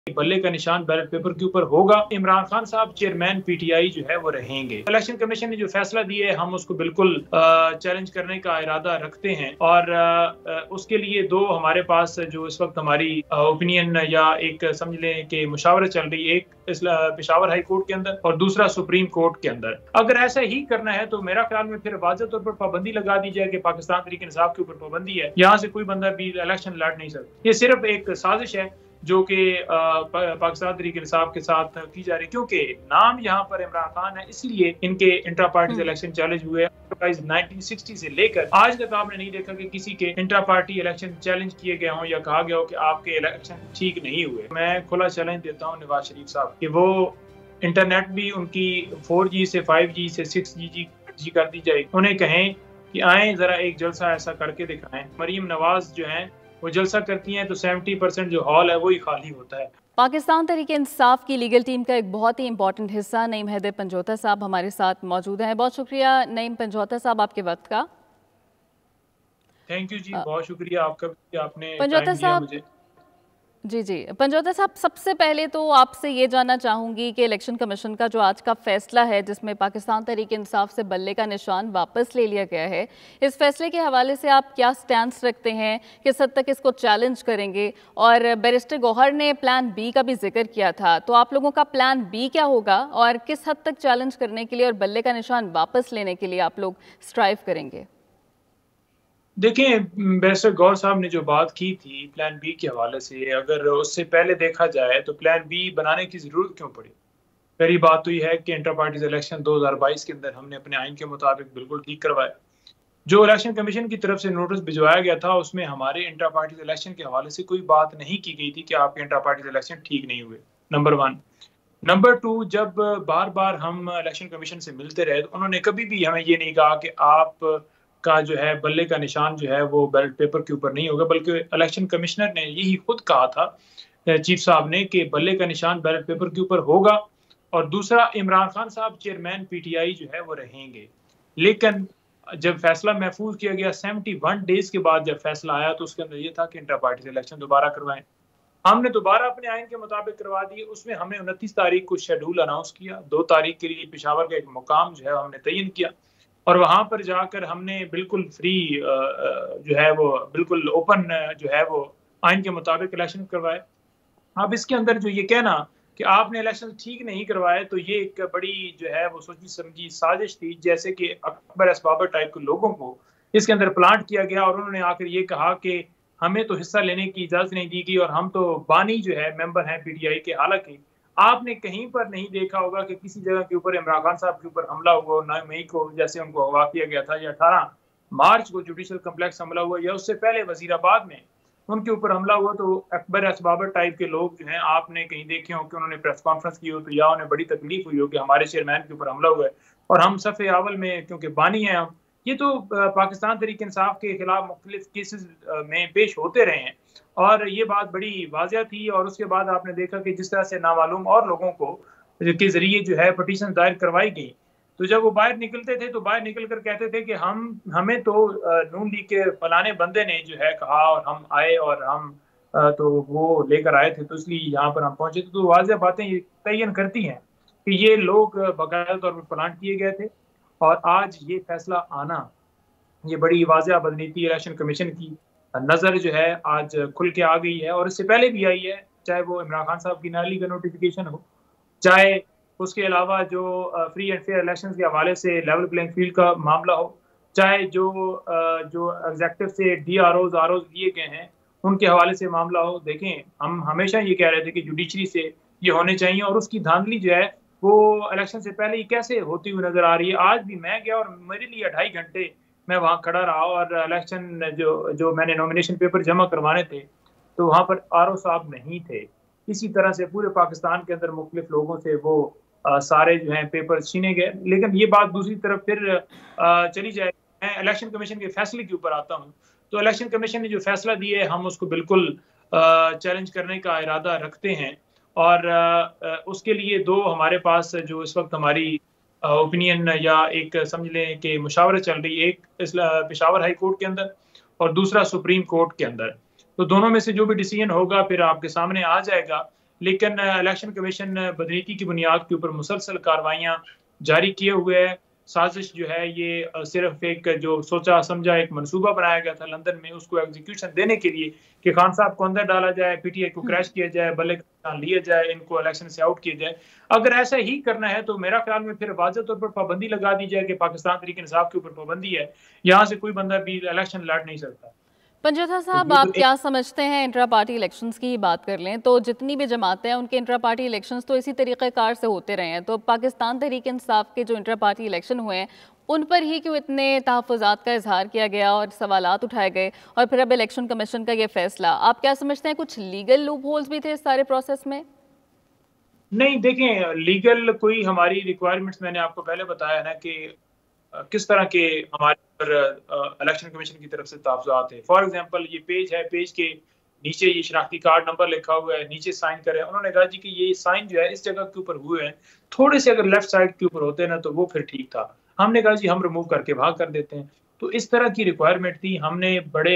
बल्ले का निशान बैलेट पेपर के ऊपर होगा। इमरान खान साहब चेयरमैन पीटीआई जो है वो रहेंगे। इलेक्शन कमीशन ने जो फैसला दिया है हम उसको बिल्कुल चैलेंज करने का इरादा रखते हैं और उसके लिए दो हमारे पास जो इस वक्त हमारी ओपिनियन या एक समझ लें कि मुशावरा चल रही है, एक पेशावर हाई कोर्ट के अंदर और दूसरा सुप्रीम कोर्ट के अंदर। अगर ऐसा ही करना है तो मेरा ख्याल में फिर वाज़ेह तौर पर पाबंदी लगा दी जाए कि पाकिस्तान तहरीक इंसाफ के ऊपर पाबंदी है, यहाँ से कोई बंदा भी इलेक्शन लड़ नहीं सकता। ये सिर्फ एक साजिश है जो कि पाकिस्तान तहरीक इंसाफ के साथ की जा रही है, क्योंकि नाम यहाँ पर इमरान खान है इसलिए इनके इंट्रा पार्टी इलेक्शन चैलेंज हुए। 1960 से लेकर आज तक आपने नहीं देखा कि किसी के इंट्रा पार्टी इलेक्शन चैलेंज किए गए हों या कहा गया हो कि आपके इलेक्शन ठीक नहीं हुए। मैं खुला चैलेंज देता हूँ नवाज शरीफ साहब कि वो इंटरनेट भी उनकी 4G से 5G से 6G कर दी जाए, उन्हें कहें कि आए जरा एक जलसा ऐसा करके दिखाएं। मरीम नवाज जो है वो जलसा करती हैं तो 70% जो हॉल है वही खाली होता है। पाकिस्तान तहरीक इंसाफ की लीगल टीम का एक बहुत ही इंपॉर्टेंट हिस्सा नईम हैदर पंजोता साहब हमारे साथ मौजूद हैं। बहुत शुक्रिया नईम पंजोता साहब आपके वक्त का। थैंक यू जी, बहुत शुक्रिया आपका भी, आपने पंजोता टाइम दिया मुझे। जी पंजोता साहब, सबसे पहले तो आपसे ये जानना चाहूँगी कि इलेक्शन कमीशन का जो आज का फैसला है जिसमें पाकिस्तान तहरीक इंसाफ से बल्ले का निशान वापस ले लिया गया है, इस फैसले के हवाले से आप क्या स्टैंड रखते हैं, किस हद तक इसको चैलेंज करेंगे? और बैरिस्टर गौहर ने प्लान बी का भी जिक्र किया था, तो आप लोगों का प्लान बी क्या होगा और किस हद तक चैलेंज करने के लिए और बल्ले का निशान वापस लेने के लिए आप लोग स्ट्राइव करेंगे? देखें, बैरिस्टर गौर साहब ने जो बात की थी प्लान बी के हवाले से, अगर उससे पहले देखा जाए तो प्लान बी बनाने की जरूरत क्यों पड़ी? पहली बात तो यह है कि इंटर पार्टीज इलेक्शन 2022 के अंदर हमने अपने आइन के मुताबिक बिल्कुल ठीक करवाया। जो इलेक्शन कमीशन की तरफ से नोटिस भिजवाया गया था उसमें हमारे इंटर पार्टीज इलेक्शन के हवाले से कोई बात नहीं की गई थी कि आपके इंटर पार्टीज इलेक्शन ठीक नहीं हुए, नंबर 1। नंबर 2, जब बार बार हम इलेक्शन कमीशन से मिलते रहे तो उन्होंने कभी भी हमें ये नहीं कहा कि आप का जो है बल्ले का निशान जो है वो बैलेट पेपर के ऊपर नहीं होगा, बल्कि इलेक्शन कमिश्नर ने यही खुद कहा था, चीफ साहब ने, कि बल्ले का निशान बैलेट पेपर के ऊपर होगा और दूसरा इमरान खान साहब चेयरमैन पीटीआई जो है वो रहेंगे। लेकिन जब फैसला महफूज किया गया 71 डेज के बाद जब फैसला आया तो उसके अंदर ये था कि इंटर पार्टी इलेक्शन दोबारा करवाएं। हमने दोबारा अपने आइन के मुताबिक करवा दिए। उसमें हमने 29 तारीख को शेड्यूल अनाउंस किया, 2 तारीख के लिए पेशावर का एक मुकाम जो है हमने तयन किया और वहां पर जाकर हमने बिल्कुल फ्री जो है वो बिल्कुल ओपन जो है वो आइन के मुताबिक इलेक्शन करवाए। अब इसके अंदर जो ये कहना कि आपने इलेक्शन ठीक नहीं करवाए तो ये एक बड़ी जो है वो सोची समझी साजिश थी, जैसे कि अकबर असबाबर टाइप के लोगों को इसके अंदर प्लांट किया गया और उन्होंने आकर ये कहा कि हमें तो हिस्सा लेने की इजाजत नहीं दी गई और हम तो बानी जो है मेंबर हैं पीटीआई के। हालांकि आपने कहीं पर नहीं देखा होगा कि किसी जगह के ऊपर इमरान खान साहब के ऊपर हमला हुआ, 9 मई को जैसे उनको अगवा किया गया था, या 18 मार्च को जुडिशल कम्प्लेक्स हमला हुआ, या उससे पहले वजीराबाद में उनके ऊपर हमला हुआ। तो अकबर असबाबर टाइप के लोग जो हैं आपने कहीं देखे हो कि उन्होंने प्रेस कॉन्फ्रेंस की हो तो या उन्हें बड़ी तकलीफ हुई हो कि हमारे चेयरमैन के ऊपर हमला हुआ है और हम सफ़े अव्वल में क्योंकि बानी हैं हम। ये तो पाकिस्तान तहरीक इंसाफ के खिलाफ मुख्तलिफ केसेस में पेश होते रहे हैं और ये बात बड़ी वाजिया थी। और उसके बाद आपने देखा कि जिस तरह से नामालूम और लोगों को के जरिए जो है पटिशन दायर करवाई गई, तो जब वो बाहर निकलते थे तो बाहर निकल कर कहते थे कि हमें तो नून लीग के फलाने बंदे ने जो है कहा और हम आए और हम तो वो लेकर आए थे तो इसलिए यहाँ पर हम पहुंचे। तो वाजिया बातें ये तयन करती हैं कि ये लोग बाकायदा तौर पर प्लान किए गए थे और आज ये फैसला आना ये बड़ी वाजिया बदनीति इलेक्शन कमीशन की नज़र जो है आज खुल के आ गई है और इससे पहले भी आई है, चाहे वो इमरान खान साहब की नाली का नोटिफिकेशन हो, चाहे उसके अलावा जो फ्री एंड फेयर इलेक्शंस के हवाले से लेवल प्लेइंग फील्ड का मामला हो, चाहे जो एग्जेक्टिव से DROs ROs दिए गए हैं उनके हवाले से मामला हो। देखें, हम हमेशा ये कह रहे थे कि जुडिशरी से ये होने चाहिए और उसकी धांधली जो है वो इलेक्शन से पहले ही कैसे होती हुई नजर आ रही है। आज भी मैं गया और मेरे लिए 2.5 घंटे मैं वहाँ खड़ा रहा और इलेक्शन जो मैंने नॉमिनेशन पेपर जमा करवाने थे तो वहाँ पर RO साहब नहीं थे। इसी तरह से पूरे पाकिस्तान के अंदर मुख्तलिफ लोगों से वो सारे जो हैं पेपर छीने गए। लेकिन ये बात दूसरी तरफ फिर चली जाए, मैं इलेक्शन कमीशन के फैसले के ऊपर आता हूँ तो इलेक्शन कमीशन ने जो फैसला दिया है हम उसको बिल्कुल चैलेंज करने का इरादा रखते हैं और उसके लिए दो हमारे पास जो इस वक्त हमारी ओपिनियन या एक समझ लें कि मुशावरा चल रही है, एक पेशावर हाई कोर्ट के अंदर और दूसरा सुप्रीम कोर्ट के अंदर। तो दोनों में से जो भी डिसीजन होगा फिर आपके सामने आ जाएगा। लेकिन इलेक्शन कमीशन बदनीति की बुनियाद के ऊपर मुसलसल कार्रवाइयाँ जारी किए हुए है। साजिश जो है ये सिर्फ एक जो सोचा समझा एक मंसूबा बनाया गया था लंदन में, उसको एग्जीक्यूशन देने के लिए कि खान साहब को अंदर डाला जाए, पीटीआई को क्रैश किया जाए, बल्ले लिया जाए, इनको इलेक्शन से आउट किया जाए। अगर ऐसा ही करना है तो मेरा ख्याल में फिर वाज़ेह तौर पर पाबंदी लगा दी जाए कि पाकिस्तान तहरीक इंसाफ के ऊपर पाबंदी है, यहाँ से कोई बंदा भी इलेक्शन लड़ नहीं सकता। पंजोथा तो साहब, ये तो आप क्या समझते हैं, इंट्रा पार्टी इलेक्शंस की बात कर लें तो जितनी भी जमातें हैं उनके इंट्रा पार्टी इलेक्शंस तो इसी तरीक़ेकार से होते रहे हैं, तो पाकिस्तान तहरीक इंसाफ के जो इंट्रा पार्टी इलेक्शन हुए हैं उन पर ही क्यों इतने तहफ़्फ़ुज़ात का इजहार किया गया और सवालात उठाए गए, और फिर अब इलेक्शन कमीशन का ये फैसला, आप क्या समझते हैं कुछ लीगल लूप होल्स भी थे इस सारे प्रोसेस में? नहीं, देखें, लीगल कोई हमारी रिक्वायरमेंट्स मैंने आपको पहले बताया ना कि किस तरह के हमारे पर इलेक्शन कमीशन की तरफ से तहफ़्फ़ुज़ात है। फॉर एग्जांपल ये पेज है, पेज के नीचे ये शनाख्ती कार्ड नंबर लिखा हुआ है, नीचे साइन करें। उन्होंने कहा जी कि ये साइन जो है इस जगह के ऊपर हुए हैं, थोड़े से अगर लेफ्ट साइड के ऊपर होते ना तो वो फिर ठीक था। हमने कहा जी हम रिमूव करके भाग कर देते हैं। तो इस तरह की रिक्वायरमेंट थी। हमने बड़े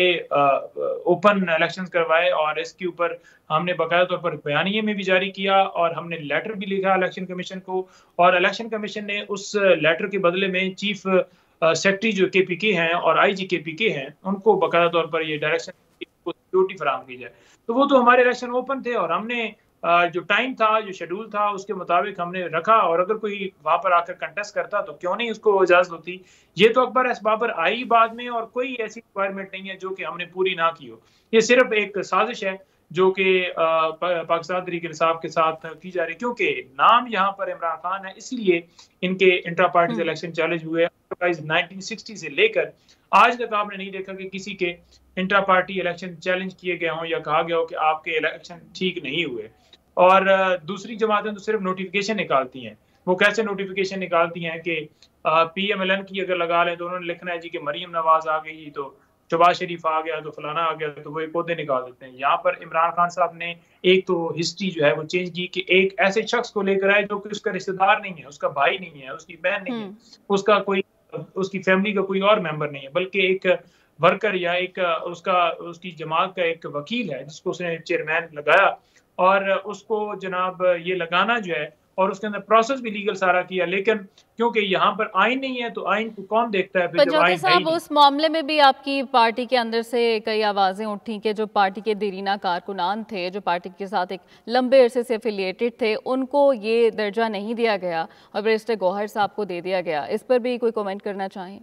ओपन इलेक्शंस करवाए और इसके ऊपर हमने बाकायदा तौर पर बयानिए में भी जारी किया और हमने लेटर भी लिखा इलेक्शन कमीशन को, और इलेक्शन कमीशन ने उस लेटर के बदले में चीफ सेक्रेटरी जो केपीके हैं और आईजी केपीके हैं, उनको बाकायदा तौर पर ये डायरेक्शन सिक्योरिटी फराहम की जाए। तो वो तो हमारे इलेक्शन ओपन थे और हमने जो टाइम था, जो शेड्यूल था, उसके मुताबिक हमने रखा, और अगर कोई वहां पर आकर कंटेस्ट करता तो क्यों नहीं उसको इजाजत होती। ये तो अकबर बाबर आई बाद में, और कोई ऐसी रिक्वायरमेंट नहीं है जो कि हमने पूरी ना की हो। ये सिर्फ एक साजिश है जो कि पाकिस्तान तहरीक इंसाफ के साथ की जा रही, क्योंकि नाम यहाँ पर इमरान खान है इसलिए इनके इंट्रा पार्टी इलेक्शन चैलेंज हुए। 1960 से लेकर आज तक आपने नहीं देखा कि किसी के इंट्रा पार्टी इलेक्शन चैलेंज किए गए हों या कहा गया हो कि आपके इलेक्शन ठीक नहीं हुए। और दूसरी जमातें तो सिर्फ नोटिफिकेशन निकालती हैं। वो कैसे नोटिफिकेशन निकालती हैं कि पीएमएलएन की अगर लगा लें तो उन्होंने लिखना है जी कि मरीम नवाज आ गई, तो शहबाज शरीफ आ गया, तो फलाना आ गया, तो वो एक पौधे निकाल देते हैं। यहाँ पर इमरान खान साहब ने एक तो हिस्ट्री जो है वो चेंज की कि एक ऐसे शख्स को लेकर आए जो कि उसका रिश्तेदार नहीं है, उसका भाई नहीं है, उसकी बहन नहीं है, उसका कोई उसकी फैमिली का कोई और मेंबर नहीं है, बल्कि एक वर्कर या एक उसकी जमात का एक वकील है जिसको उसने चेयरमैन लगाया, और उसको जनाब ये लगाना जो है, और उसके अंदर प्रोसेस भी लीगल सारा किया। लेकिन क्योंकि यहाँ पर आइन नहीं है तो आइन को कौन देखता है फिर जब पंजोता आइन है ही साहब, नहीं। उस मामले में भी आपकी पार्टी के अंदर से कई आवाज़ें उठी कि जो पार्टी के देरीना कारकुनान थे, जो पार्टी के साथ एक लंबे अरसे से एफिलिएटेड थे, उनको ये दर्जा नहीं दिया गया और बैरिस्टर गौहर साहब को दे दिया गया। इस पर भी कोई कमेंट करना चाहें?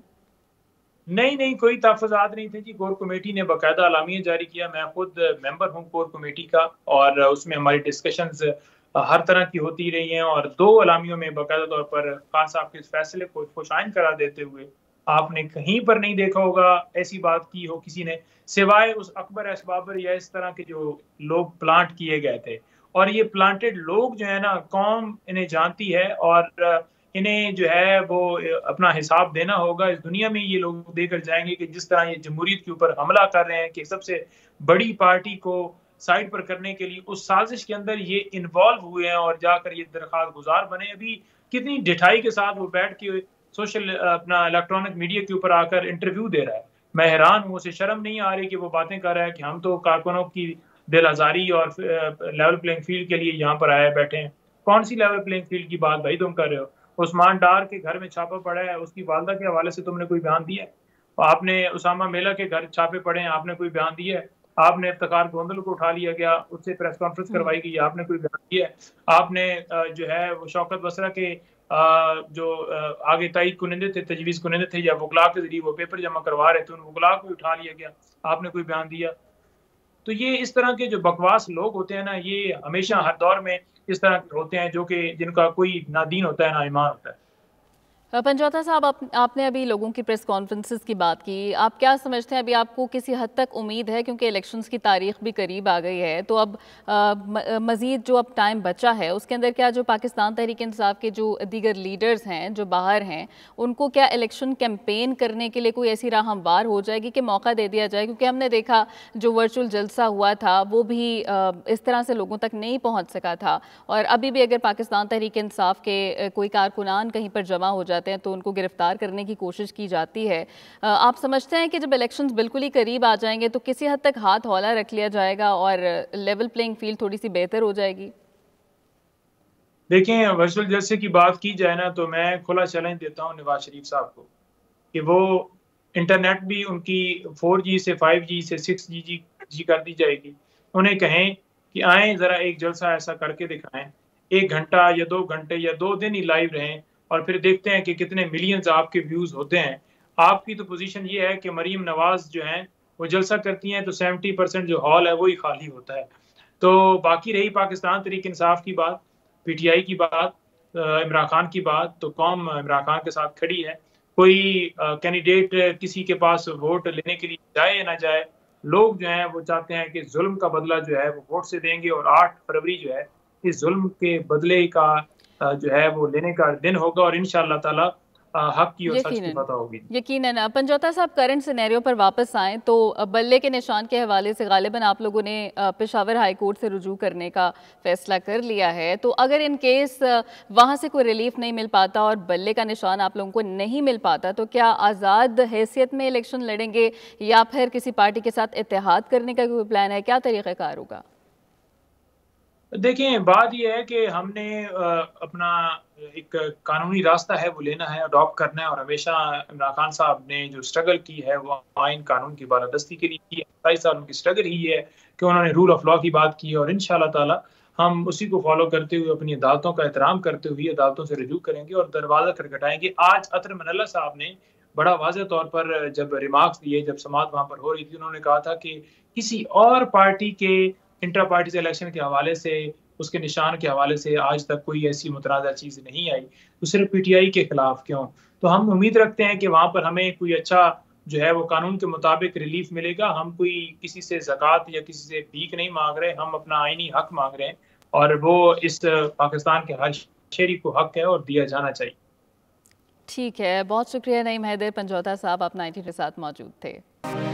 नहीं नहीं, कोई तहफ़्फ़ुज़ात नहीं थे जी। कोर कमेटी ने बाकायदा अलामिया जारी किया। मैं खुद मेंबर हूँ कोर कमेटी का, और उसमें हमारी डिस्कशंस हर तरह की होती रही हैं, और 2 अलामियों में बाकायदा तौर पर खान साहब के इस फैसले को खुशाइन करार देते हुए आपने कहीं पर नहीं देखा होगा ऐसी बात की हो किसी ने, सिवाय उस अकबर बाबर या इस तरह के जो लोग प्लांट किए गए थे। और ये प्लांटेड लोग जो है ना, कौम इन्हें जानती है, और इन्हें जो है वो अपना हिसाब देना होगा। इस दुनिया में ये लोग देकर जाएंगे कि जिस तरह ये जमहूरियत के ऊपर हमला कर रहे हैं कि सबसे बड़ी पार्टी को साइड पर करने के लिए, उस साजिश के अंदर ये इन्वॉल्व हुए हैं और जाकर ये दरख्वास्त गुजार बने। अभी कितनी ढिठाई के साथ वो बैठ के सोशल अपना इलेक्ट्रॉनिक मीडिया के ऊपर आकर इंटरव्यू दे रहा है। मैं हैरान हूँ, उसे शर्म नहीं आ रही कि वो बातें कर रहा है कि हम तो कारकुनों की दिल आजारी और लेवल प्लेइंग फील्ड के लिए यहाँ पर आए बैठे हैं। कौन सी लेवल प्लेइंग फील्ड की बात भाई तुम कर रहे हो? उस्मान डार के घर में छापा पड़ा है, उसकी वालदा के हवाले से तुमने कोई बयान दिया है? आपने उसामा मेला के घर छापे पड़े हैं, आपने कोई बयान दिया है? आपने इफ्तिखार गोंदल को उठा लिया गया, उससे प्रेस कॉन्फ्रेंस करवाई गई, आपने कोई बयान दिया है? आपने जो है वो शौकत बसरा के जो आगे तायद कुनिंदे थे, तजवीज़ कुनिंदे थे, या वकला के जरिए वो पेपर जमा करवा रहे थे, उन वकला को उठा लिया गया, आपने कोई बयान दिया? तो ये इस तरह के जो बकवास लोग होते हैं ना, ये हमेशा हर दौर में इस तरह के होते हैं जो कि जिनका कोई ना दीन होता है ना ईमान होता है। पंजौता साहब, आपने अभी लोगों की प्रेस कॉन्फ्रेंसेस की बात की, आप क्या समझते हैं, अभी आपको किसी हद तक उम्मीद है, क्योंकि इलेक्शंस की तारीख भी करीब आ गई है, तो अब मज़ीद जो अब टाइम बचा है उसके अंदर क्या जो पाकिस्तान तहरीक इंसाफ के जो दीगर लीडर्स हैं जो बाहर हैं, उनको क्या इलेक्शन कैंपेन करने के लिए कोई ऐसी राह हमवार हो जाएगी कि मौका दे दिया जाए? क्योंकि हमने देखा जो वर्चुअल जलसा हुआ था वो भी इस तरह से लोगों तक नहीं पहुँच सका था, और अभी भी अगर पाकिस्तान तहरीक इंसाफ के कोई कारकुनान कहीं पर जमा हो जाते हैं तो उनको गिरफ्तार करने की कोशिश की जाती है। आप समझते हैं कि जब इलेक्शंस बिल्कुल ही करीब आ जाएंगे तो किसी हद तक हाथ हौला रख लिया जाएगा और लेवल प्लेइंग फील्ड थोड़ी सी बेहतर हो जाएगी? देखें, वर्चुअल जलसे की बात की जाए ना, तो मैं खुला चैलेंज देता हूँ नवाज शरीफ साहब को कि वो इंटरनेट भी उनकी 4G से 5G से 6G कर दी जाएगी। उन्हें कहें कि आएँ ज़रा एक जलसा ऐसा करके दिखाएँ। 1 घंटा या 2 घंटे या 2 दिन ही लाइव रहें और फिर देखते हैं कि कितने मिलियंस आपके व्यूज़ होते हैं। आपकी तो पोज़ीशन ये है कि मरीम नवाज़ जो हैं, वो जलसा करती हैं तो 70% जो हॉल है, वो ही खाली होता है। तो बाकी रही पाकिस्तान तहरीक-ए-इंसाफ की बात, पीटीआई की बात, इमरान खान की बात, तो कौम इमरान खान के साथ खड़ी है। कोई कैंडिडेट किसी के पास वोट लेने के लिए जाए या ना जाए, लोग जो हैं वो चाहते हैं कि ज़ुल्म का बदला जो है वो वोट से देंगे और 8 फरवरी जो है इस ज़ुल्म के बदले का जो है वो लेने का दिन होगा और इंशाअल्लाह ताला हक की और सच की यकीनन, फतह होगी। यकीनन। पंजोता साहब, करंट सिनेरियो पर वापस आएँ तो बल्ले के निशान के हवाले से गालिबन आप लोगों ने पेशावर हाई कोर्ट से रुजू करने का फैसला कर लिया है। तो अगर इन केस वहाँ से कोई रिलीफ नहीं मिल पाता और बल्ले का निशान आप लोगों को नहीं मिल पाता, तो क्या आज़ाद हैसियत में इलेक्शन लड़ेंगे या फिर किसी पार्टी के साथ इत्तेहाद करने का कोई प्लान है? क्या तरीक़ाकार होगा? देखें, बात ये है कि हमने अपना एक कानूनी रास्ता है वो लेना है, अडॉप्ट करना है और हमेशा इमरान खान साहब ने जो स्ट्रगल की है वो आइन कानून की बालादस्ती के लिए की है। 27 साल उनकी स्ट्रगल ही है कि उन्होंने रूल ऑफ लॉ की बात की है और इंशाअल्लाह ताला हम उसी को फॉलो करते हुए अपनी अदालतों का एहतराम करते हुए अदालतों से रुजू करेंगे और दरवाज़ा खटखटाएँगे। आज अतर मनल्ला साहब ने बड़ा वाज़ेह तौर पर जब रिमार्क्स दिए, जब समाअत वहाँ पर हो रही थी, उन्होंने कहा था कि किसी और पार्टी के इंटर पार्टीज़ इलेक्शन के हवाले से, उसके निशान के हवाले से आज तक कोई ऐसी मुतनाज़ा चीज़ नहीं आई, तो सिर्फ़ पीटीआई के खिलाफ क्यों? तो हम उम्मीद रखते हैं कि वहाँ पर हमें कोई अच्छा जो है वो कानून के मुताबिक रिलीफ़ मिलेगा। हम कोई किसी से ज़कात या किसी से भीख नहीं माँग रहे, हम अपना आईनी हक माँग रहे हैं और वो इस पाकिस्तान के हर शहरी को हक है और दिया जाना चाहिए। ठीक है, बहुत शुक्रिया नईम हैदर पंजोता साहब, आप 90 के साथ मौजूद थे।